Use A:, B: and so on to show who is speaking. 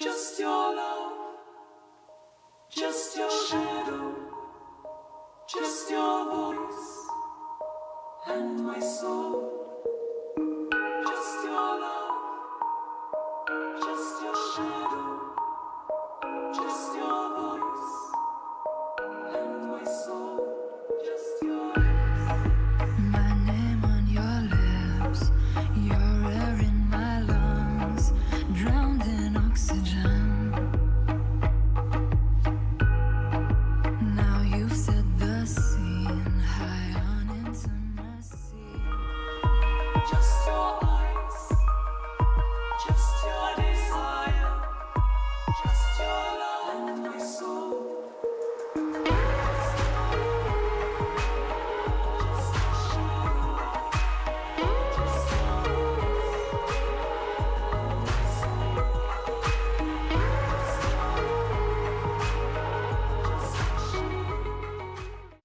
A: Just your love, just your shadow, just your voice and my soul.